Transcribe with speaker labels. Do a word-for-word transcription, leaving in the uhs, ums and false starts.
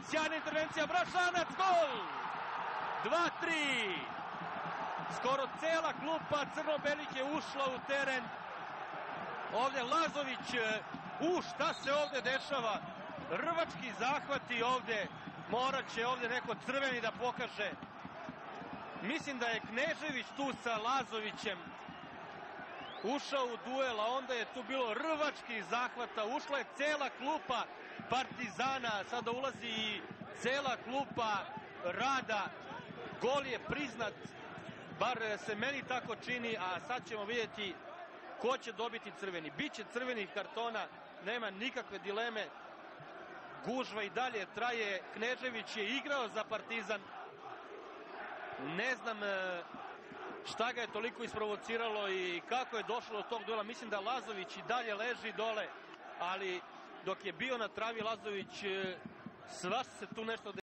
Speaker 1: sjajna intervencija, Brašanac, gol! dva tri. Skoro cela klupa crno-belih je ušla u teren. Ovdje Lazović, u šta se ovdje dešava? Rvački zahvati ovdje, morat će ovdje neko crveni da pokaže. Mislim da je Knežević tu sa Lazovićem ušao u duel, a onda je tu bilo rvačkih zahvata, ušla je cela klupa Partizana, sada ulazi i cela klupa Rada. Gol je priznat, bar se meni tako čini, a sad ćemo vidjeti ko će dobiti crveni. Biće crvenih kartona, nema nikakve dileme. Gužva i dalje traje, Knežević je igrao za Partizan. Ne znam šta ga je toliko isprovociralo i kako je došlo do tog duela. Mislim da Lazović i dalje leži dole, ali dok je bio na travi Lazović, svašta se tu nešto